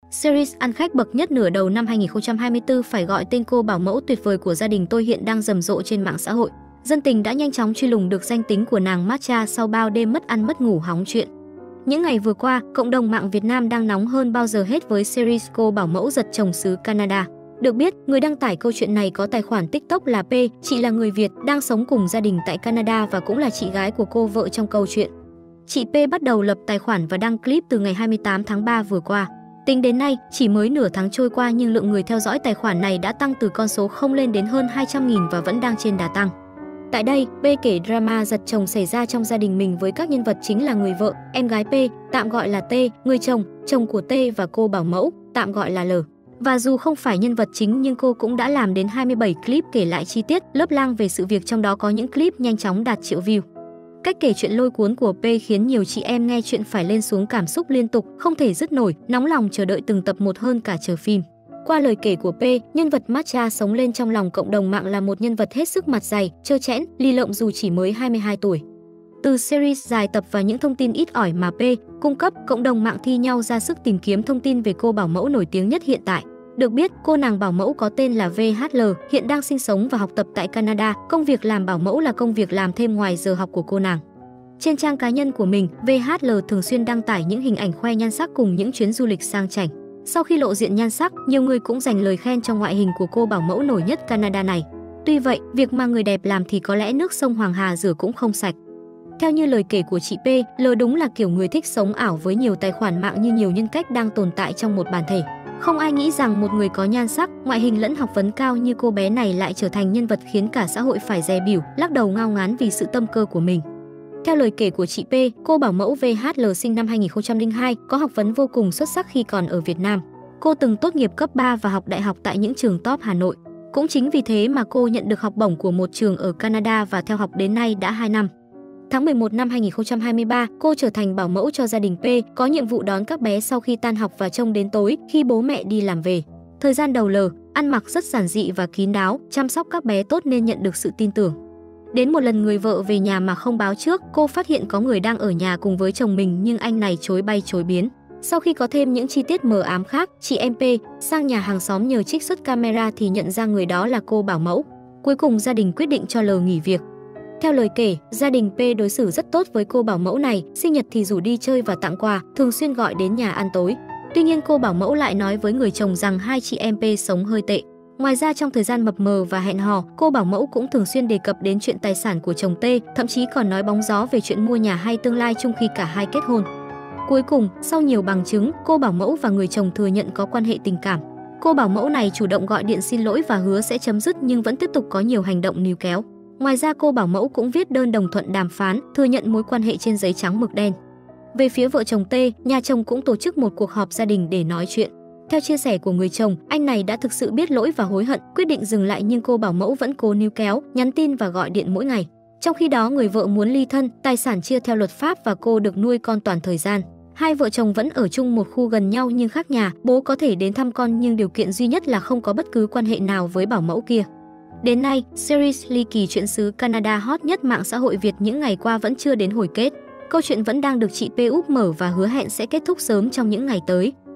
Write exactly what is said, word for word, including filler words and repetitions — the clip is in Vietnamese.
Series ăn khách bậc nhất nửa đầu năm hai nghìn không trăm hai mươi tư phải gọi tên cô bảo mẫu tuyệt vời của gia đình tôi hiện đang rầm rộ trên mạng xã hội. Dân tình đã nhanh chóng truy lùng được danh tính của nàng Matcha sau bao đêm mất ăn mất ngủ hóng chuyện. Những ngày vừa qua, cộng đồng mạng Việt Nam đang nóng hơn bao giờ hết với series cô bảo mẫu giật chồng xứ Canada. Được biết, người đăng tải câu chuyện này có tài khoản TikTok là P, chị là người Việt đang sống cùng gia đình tại Canada và cũng là chị gái của cô vợ trong câu chuyện. Chị P bắt đầu lập tài khoản và đăng clip từ ngày hai mươi tám tháng ba vừa qua. Tính đến nay, chỉ mới nửa tháng trôi qua nhưng lượng người theo dõi tài khoản này đã tăng từ con số không lên đến hơn hai trăm nghìn và vẫn đang trên đà tăng. Tại đây, P kể drama giật chồng xảy ra trong gia đình mình với các nhân vật chính là người vợ, em gái P, tạm gọi là T, người chồng, chồng của T và cô bảo mẫu, tạm gọi là L. Và dù không phải nhân vật chính nhưng cô cũng đã làm đến hai mươi bảy clip kể lại chi tiết, lớp lang về sự việc, trong đó có những clip nhanh chóng đạt triệu view. Cách kể chuyện lôi cuốn của P khiến nhiều chị em nghe chuyện phải lên xuống cảm xúc liên tục, không thể dứt nổi, nóng lòng chờ đợi từng tập một hơn cả chờ phim. Qua lời kể của P, nhân vật Matcha sống lên trong lòng cộng đồng mạng là một nhân vật hết sức mặt dày, trơ trẽn, lì lợm dù chỉ mới hai mươi hai tuổi. Từ series dài tập và những thông tin ít ỏi mà P cung cấp, cộng đồng mạng thi nhau ra sức tìm kiếm thông tin về cô bảo mẫu nổi tiếng nhất hiện tại. Được biết, cô nàng bảo mẫu có tên là vê hát lờ, hiện đang sinh sống và học tập tại Canada. Công việc làm bảo mẫu là công việc làm thêm ngoài giờ học của cô nàng. Trên trang cá nhân của mình, vê hát lờ thường xuyên đăng tải những hình ảnh khoe nhan sắc cùng những chuyến du lịch sang chảnh. Sau khi lộ diện nhan sắc, nhiều người cũng dành lời khen cho ngoại hình của cô bảo mẫu nổi nhất Canada này. Tuy vậy, việc mà người đẹp làm thì có lẽ nước sông Hoàng Hà rửa cũng không sạch. Theo như lời kể của chị P, L đúng là kiểu người thích sống ảo với nhiều tài khoản mạng như nhiều nhân cách đang tồn tại trong một bản thể. Không ai nghĩ rằng một người có nhan sắc, ngoại hình lẫn học vấn cao như cô bé này lại trở thành nhân vật khiến cả xã hội phải dè bỉu, lắc đầu ngao ngán vì sự tâm cơ của mình. Theo lời kể của chị P, cô bảo mẫu vê hát lờ sinh năm hai nghìn không trăm lẻ hai, có học vấn vô cùng xuất sắc khi còn ở Việt Nam. Cô từng tốt nghiệp cấp ba và học đại học tại những trường top Hà Nội. Cũng chính vì thế mà cô nhận được học bổng của một trường ở Canada và theo học đến nay đã hai năm. Tháng mười một năm hai nghìn không trăm hai mươi ba, cô trở thành bảo mẫu cho gia đình P, có nhiệm vụ đón các bé sau khi tan học và trông đến tối khi bố mẹ đi làm về. Thời gian đầu L ăn mặc rất giản dị và kín đáo, chăm sóc các bé tốt nên nhận được sự tin tưởng. Đến một lần người vợ về nhà mà không báo trước, cô phát hiện có người đang ở nhà cùng với chồng mình nhưng anh này chối bay chối biến. Sau khi có thêm những chi tiết mờ ám khác, chị em P sang nhà hàng xóm nhờ trích xuất camera thì nhận ra người đó là cô bảo mẫu. Cuối cùng gia đình quyết định cho L nghỉ việc. Theo lời kể, gia đình P đối xử rất tốt với cô bảo mẫu này, sinh nhật thì rủ đi chơi và tặng quà, thường xuyên gọi đến nhà ăn tối. Tuy nhiên cô bảo mẫu lại nói với người chồng rằng hai chị em P sống hơi tệ. Ngoài ra trong thời gian mập mờ và hẹn hò, cô bảo mẫu cũng thường xuyên đề cập đến chuyện tài sản của chồng T, thậm chí còn nói bóng gió về chuyện mua nhà hay tương lai chung khi cả hai kết hôn. Cuối cùng, sau nhiều bằng chứng, cô bảo mẫu và người chồng thừa nhận có quan hệ tình cảm. Cô bảo mẫu này chủ động gọi điện xin lỗi và hứa sẽ chấm dứt nhưng vẫn tiếp tục có nhiều hành động níu kéo. Ngoài ra cô bảo mẫu cũng viết đơn đồng thuận đàm phán, thừa nhận mối quan hệ trên giấy trắng mực đen. Về phía vợ chồng T, nhà chồng cũng tổ chức một cuộc họp gia đình để nói chuyện. Theo chia sẻ của người chồng, anh này đã thực sự biết lỗi và hối hận, quyết định dừng lại nhưng cô bảo mẫu vẫn cố níu kéo, nhắn tin và gọi điện mỗi ngày. Trong khi đó người vợ muốn ly thân, tài sản chia theo luật pháp và cô được nuôi con toàn thời gian. Hai vợ chồng vẫn ở chung một khu gần nhau nhưng khác nhà, bố có thể đến thăm con nhưng điều kiện duy nhất là không có bất cứ quan hệ nào với bảo mẫu kia. Đến nay, series ly kỳ chuyện xứ Canada hot nhất mạng xã hội Việt những ngày qua vẫn chưa đến hồi kết. Câu chuyện vẫn đang được chị P úp mở và hứa hẹn sẽ kết thúc sớm trong những ngày tới.